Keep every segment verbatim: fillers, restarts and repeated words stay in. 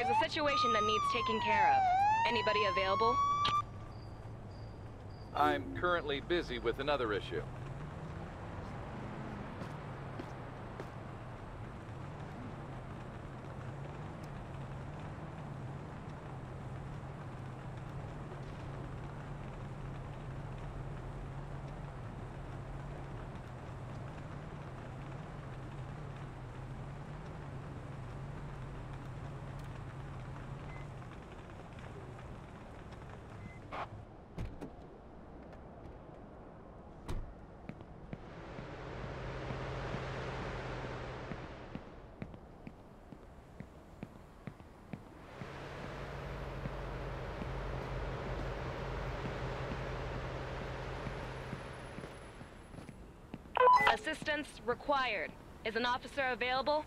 a situation that needs taking care of. Anybody available? I'm currently busy with another issue. Assistance required. Is an officer available?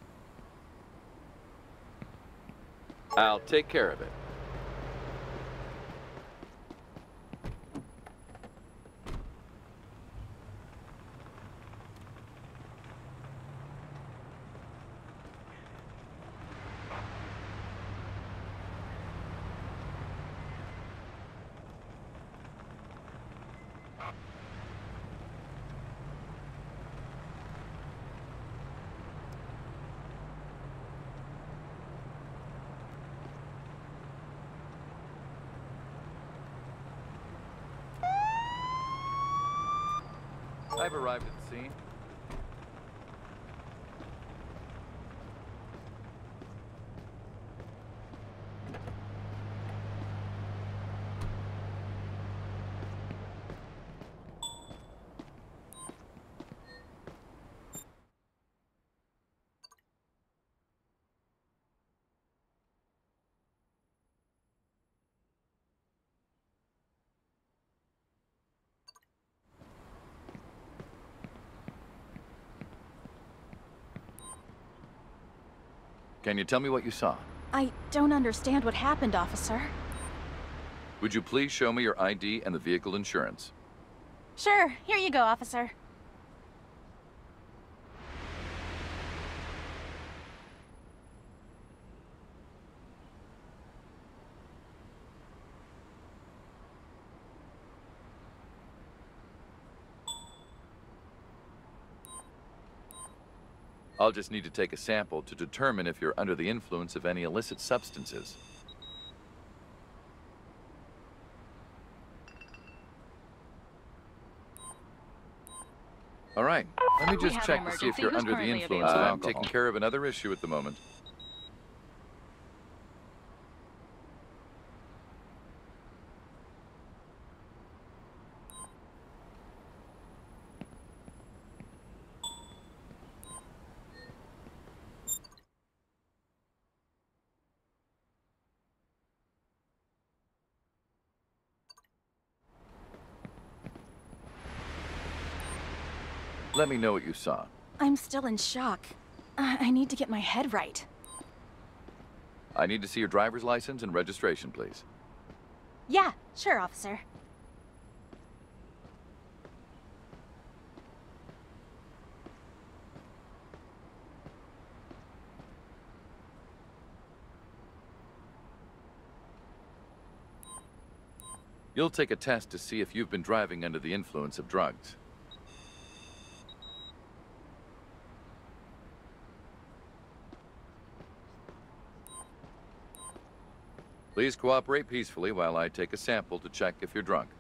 I'll take care of it. I've arrived at the scene. Can you tell me what you saw? I don't understand what happened, officer. Would you please show me your I D and the vehicle insurance? Sure, here you go, officer. I'll just need to take a sample to determine if you're under the influence of any illicit substances. All right, let me We just have check an to see if emergency. you're Who's under the currently influence of available? alcohol. I'm taking care of another issue at the moment. Let me know what you saw. I'm still in shock. I, I need to get my head right. I need to see your driver's license and registration, please. Yeah, sure, officer. You'll take a test to see if you've been driving under the influence of drugs. Please cooperate peacefully while I take a sample to check if you're drunk.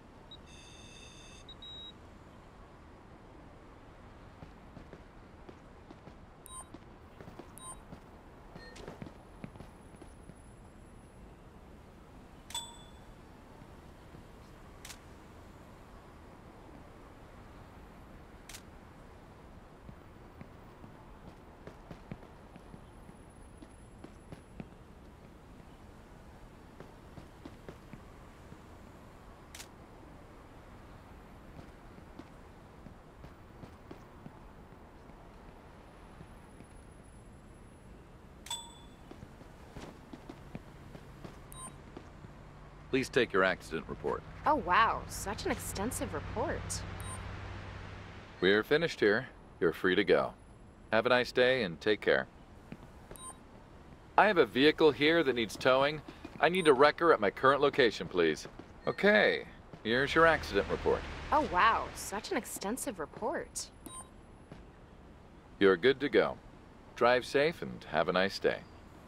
Please take your accident report. Oh wow, such an extensive report. We're finished here. You're free to go. Have a nice day and take care. I have a vehicle here that needs towing. I need a wrecker at my current location, please. Okay, here's your accident report. Oh wow, such an extensive report. You're good to go. Drive safe and have a nice day.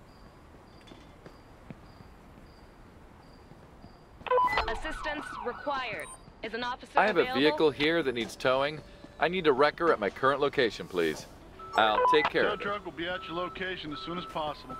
Assistance required. Is an officer I have available? a vehicle here that needs towing. I need a wrecker at my current location, please. I'll take care Tow of it. truck will be at your location as soon as possible.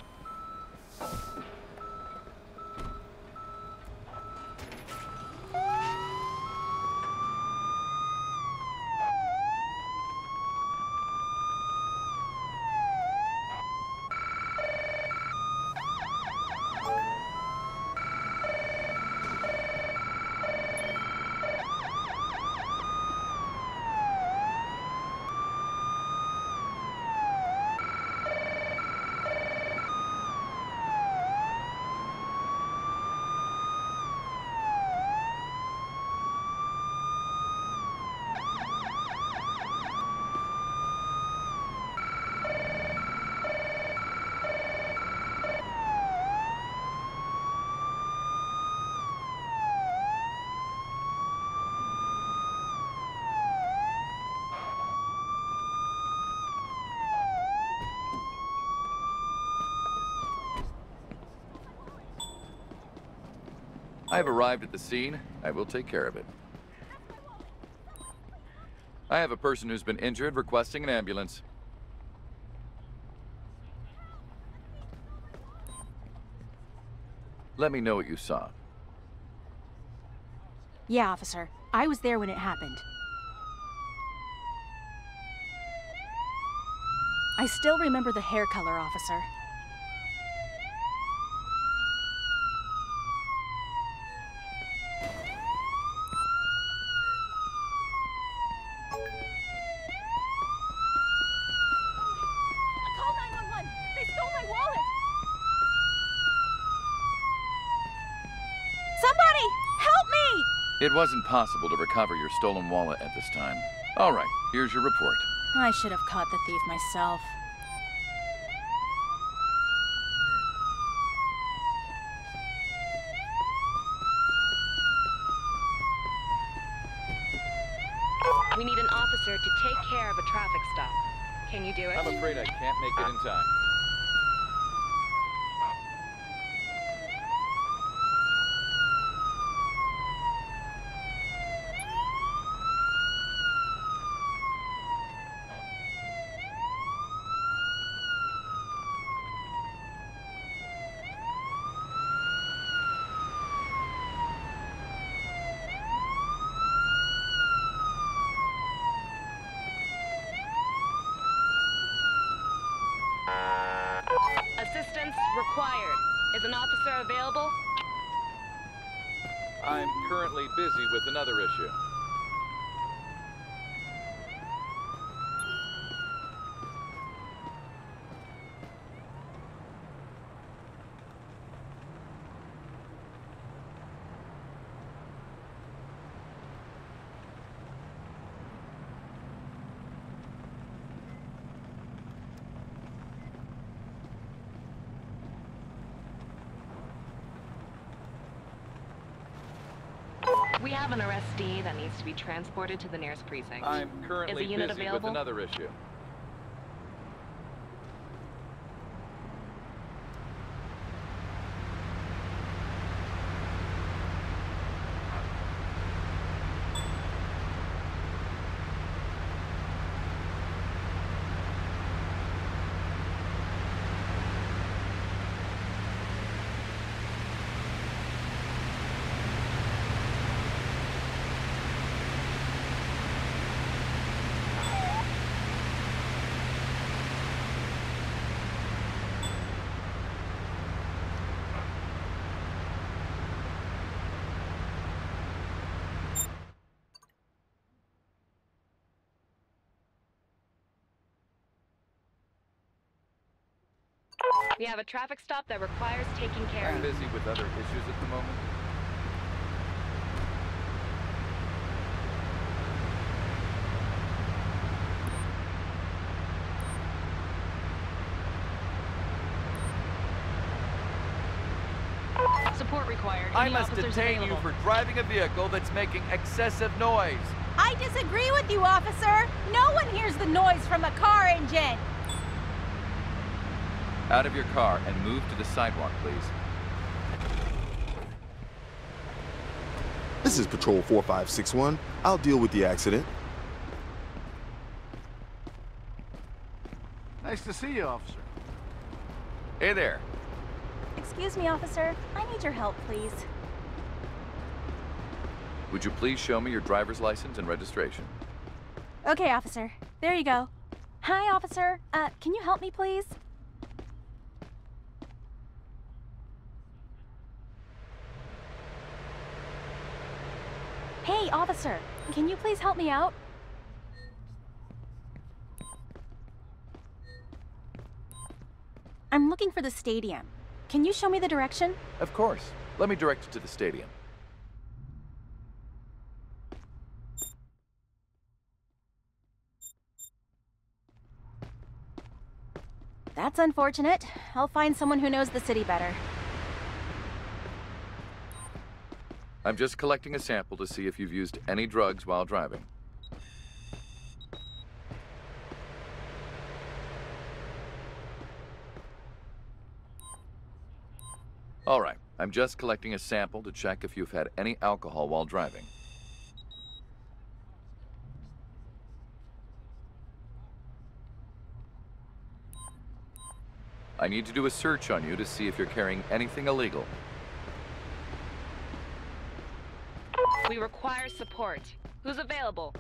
I have arrived at the scene. I will take care of it. I have a person who's been injured requesting an ambulance. Let me know what you saw. Yeah, officer. I was there when it happened. I still remember the hair color, officer. Call nine one one! They stole my wallet! Somebody! Help me! It wasn't possible to recover your stolen wallet at this time. All right, here's your report. I should have caught the thief myself. We need an officer to take care of a traffic stop. Can you do it? I'm afraid I can't make it in time. Assistance required. Is an officer available? I'm currently busy with another issue. We have an arrestee that needs to be transported to the nearest precinct. I'm currently Is a unit busy available? with another issue. We have a traffic stop that requires taking care I'm of. busy with other issues at the moment. required. I Any must officers detain available? you for driving a vehicle that's making excessive noise. I disagree with you, officer. No one hears the noise from a car engine. Out of your car and move to the sidewalk, please. This is Patrol four five six one. I'll deal with the accident. Nice to see you, officer. Hey there. Excuse me, officer. I need your help, please. Would you please show me your driver's license and registration? Okay, officer. There you go. Hi, officer. Uh, can you help me, please? Hey, officer. Can you please help me out? I'm looking for the stadium. Can you show me the direction? Of course. Let me direct you to the stadium. That's unfortunate. I'll find someone who knows the city better. I'm just collecting a sample to see if you've used any drugs while driving. All right, I'm just collecting a sample to check if you've had any alcohol while driving. I need to do a search on you to see if you're carrying anything illegal. We require support. Who's available?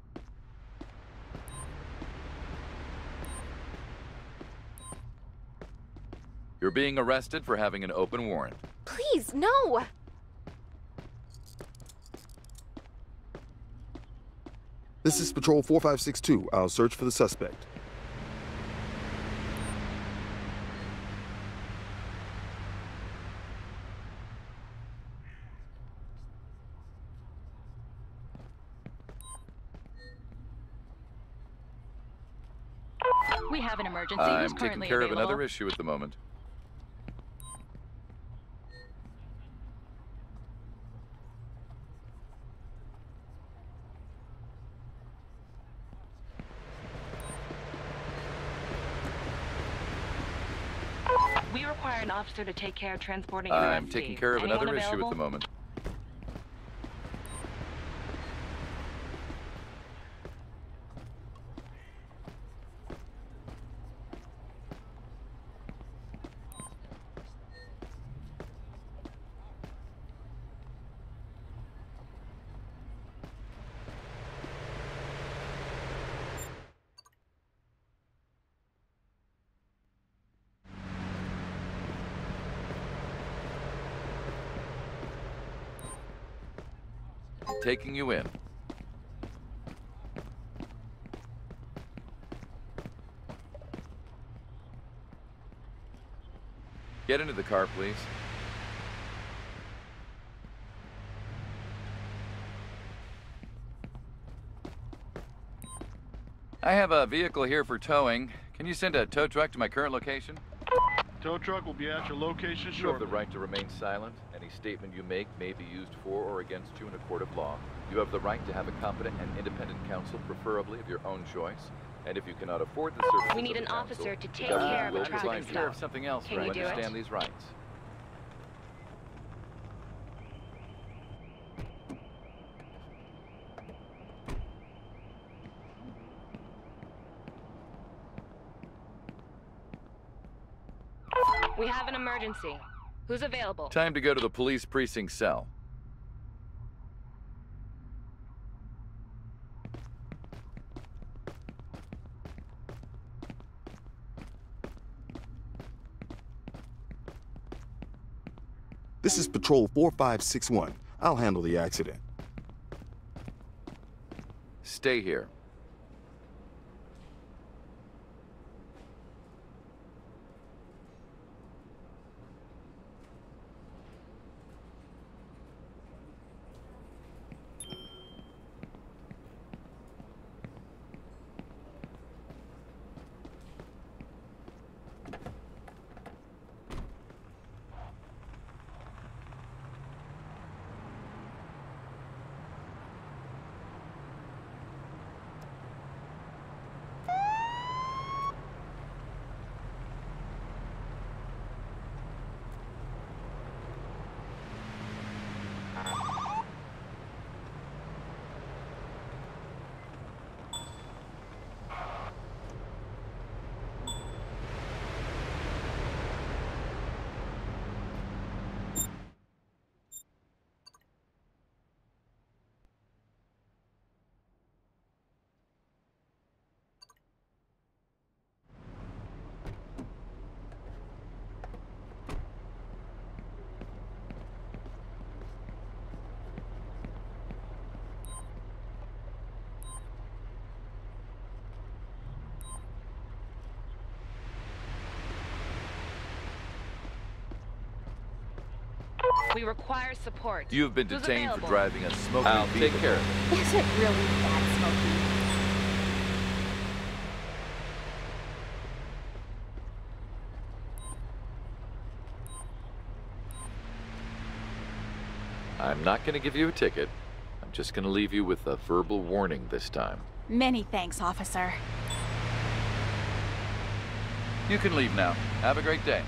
You're being arrested for having an open warrant. Please, no! This is Patrol four five six two. I'll search for the suspect. We have an emergency. I'm Who's taking currently care of available? another issue at the moment. We require an officer to take care of transporting an I'm arrestee. taking care of Anyone another issue available? at the moment. Taking you in. Get into the car, please. I have a vehicle here for towing. Can you send a tow truck to my current location? Tow truck will be at your location You have the shortly. right to remain silent. Any statement you make may be used for or against you in a court of law. You have the right to have a competent and independent counsel, preferably of your own choice. And if you cannot afford the services We need of an the counsel, officer to the take government care of a will traffic provide stop. care of something else Can to you do it? understand these rights. We have an emergency. Who's available? Time to go to the police precinct cell. This is Patrol four five six one. I'll handle the accident. Stay here. We require support. You've been Who's detained for available? driving a smoking I'll vehicle. take care of it. Is it really that smoky? I'm not going to give you a ticket. I'm just going to leave you with a verbal warning this time. Many thanks, officer. You can leave now. Have a great day.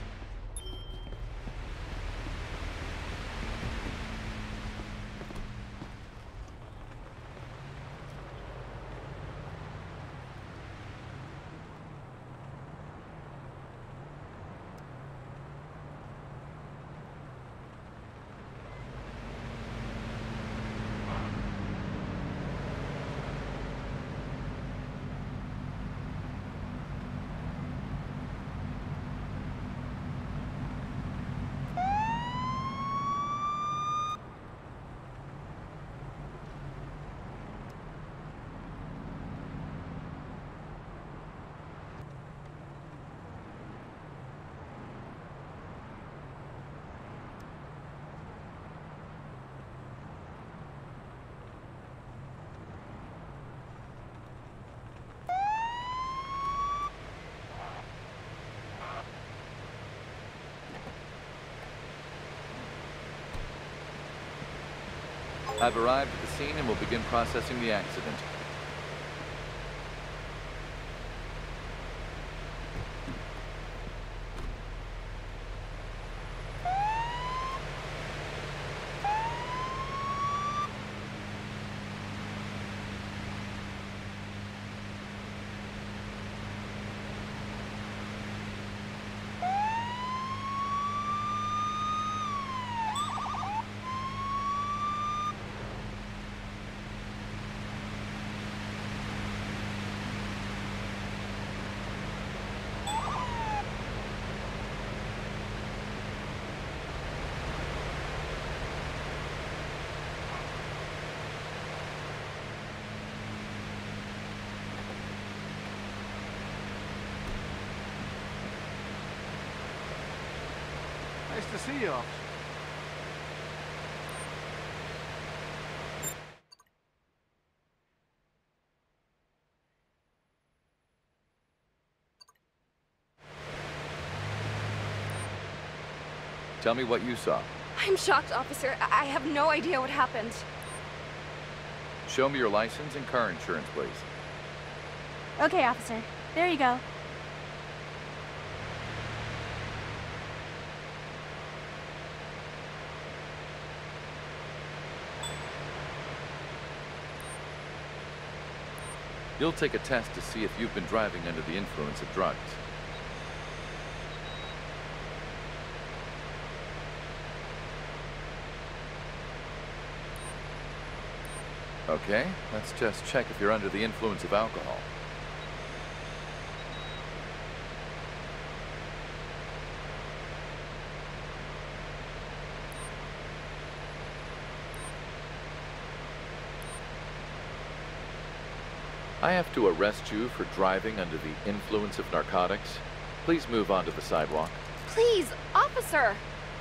I've arrived at the scene and will begin processing the accident. Nice to see you, officer. Tell me what you saw. I'm shocked, officer. I I have no idea what happened. Show me your license and car insurance, please. Okay, officer. There you go. You'll take a test to see if you've been driving under the influence of drugs. Okay, let's just check if you're under the influence of alcohol. I have to arrest you for driving under the influence of narcotics. Please move onto the sidewalk. Please, officer!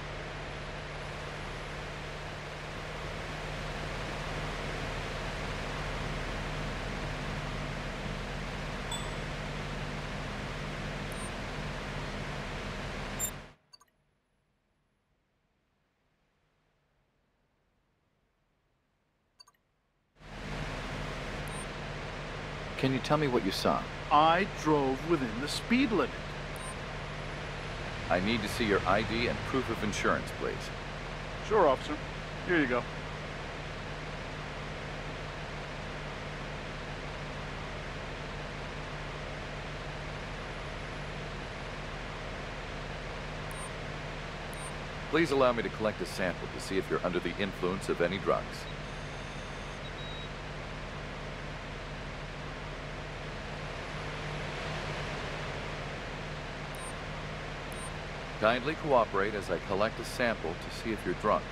Can you tell me what you saw? I drove within the speed limit. I need to see your I D and proof of insurance, please. Sure, officer. Here you go. Please allow me to collect a sample to see if you're under the influence of any drugs. Kindly cooperate as I collect a sample to see if you're drunk.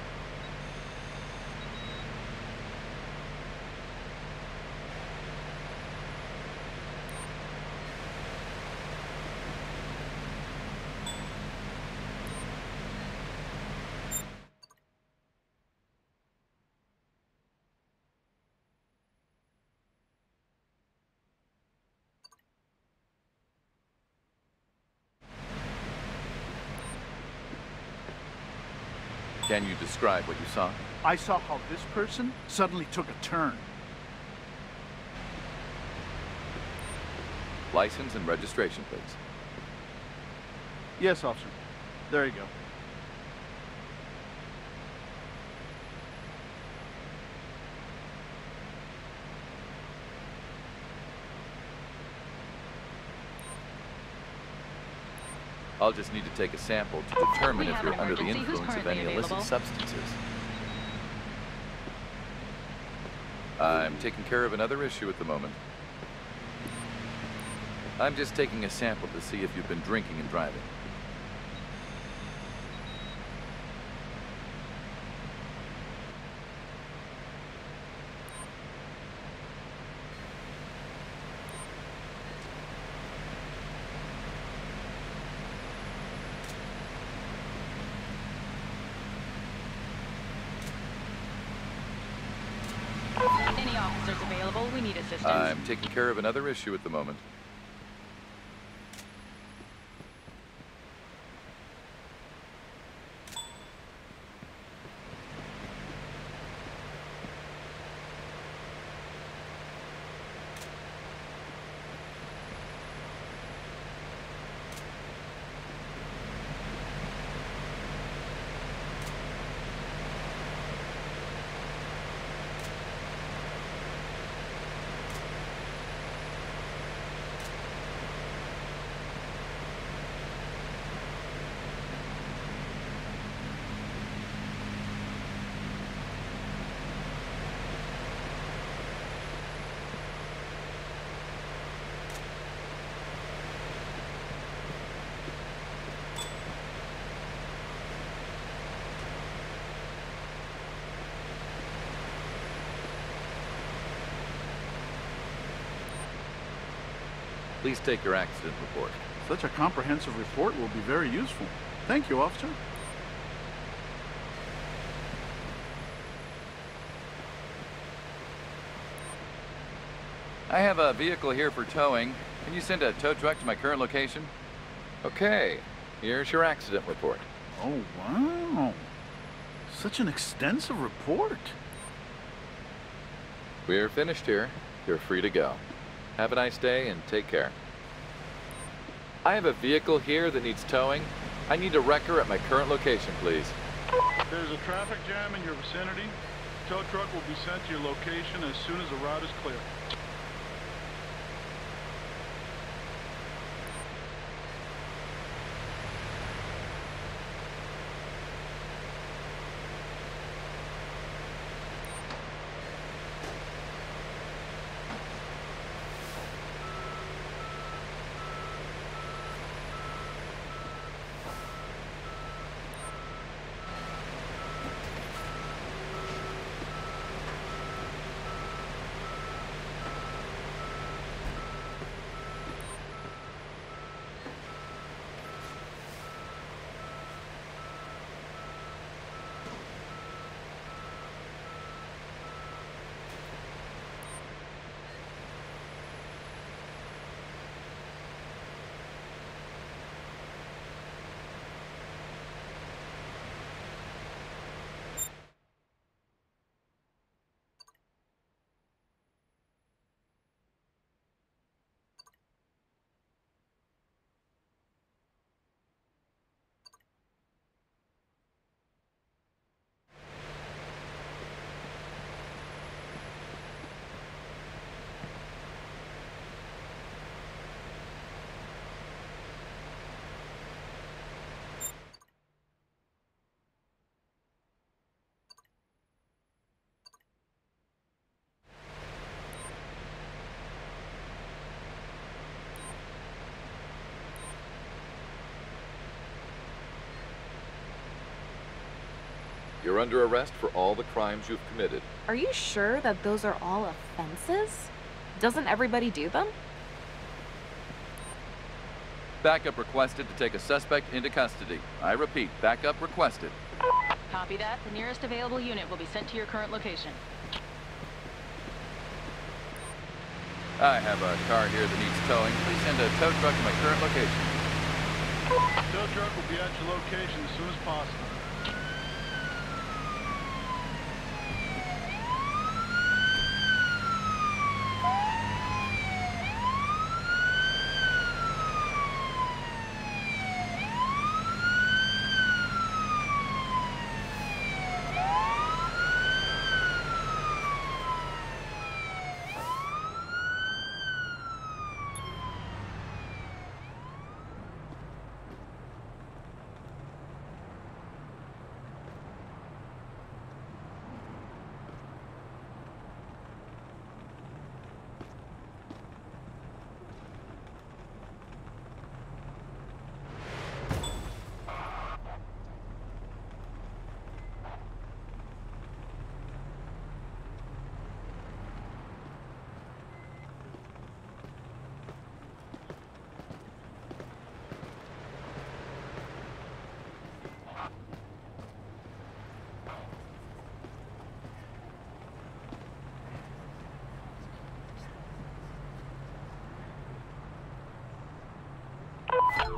Can you describe what you saw? I saw how this person suddenly took a turn. License and registration, please. Yes, officer. There you go. I'll just need to take a sample to determine We if have you're an under the emergency. Who's influence of currently any illicit available? substances. I'm taking care of another issue at the moment. I'm just taking a sample to see if you've been drinking and driving. Any officers available? We need assistance. I'm taking care of another issue at the moment. Please take your accident report. Such a comprehensive report will be very useful. Thank you, officer. I have a vehicle here for towing. Can you send a tow truck to my current location? Okay, here's your accident report. Oh, wow. Such an extensive report. We're finished here. You're free to go. Have a nice day and take care. I have a vehicle here that needs towing. I need a wrecker at my current location, please. There's a traffic jam in your vicinity. Tow truck will be sent to your location as soon as the route is clear. You're under arrest for all the crimes you've committed. Are you sure that those are all offenses? Doesn't everybody do them? Backup requested to take a suspect into custody. I repeat, backup requested. Copy that. The nearest available unit will be sent to your current location. I have a car here that needs towing. Please send a tow truck to my current location. Tow truck will be at your location as soon as possible.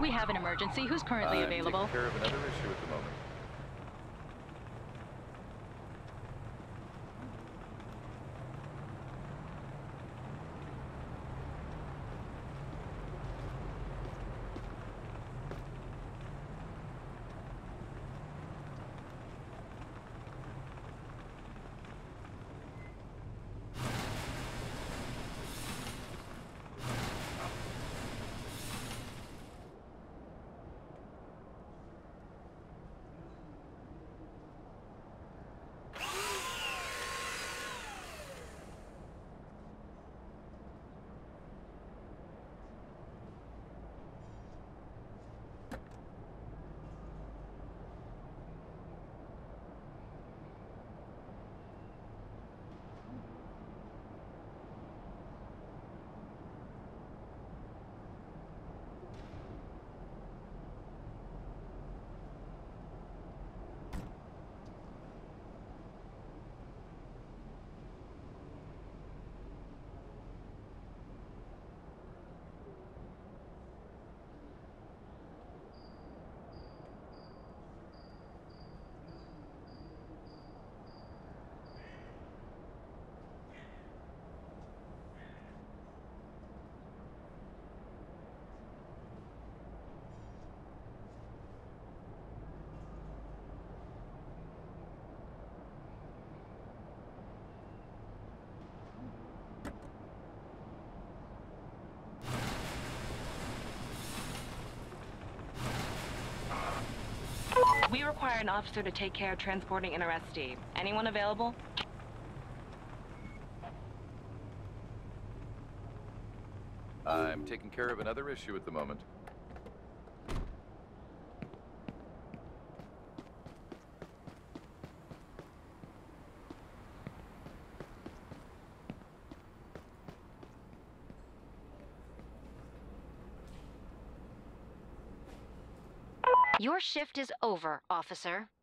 We have an emergency. Who's currently I'm available? taking care of another issue at the moment. We require an officer to take care of transporting an arrestee. Anyone available? I'm taking care of another issue at the moment. Your shift is over, officer.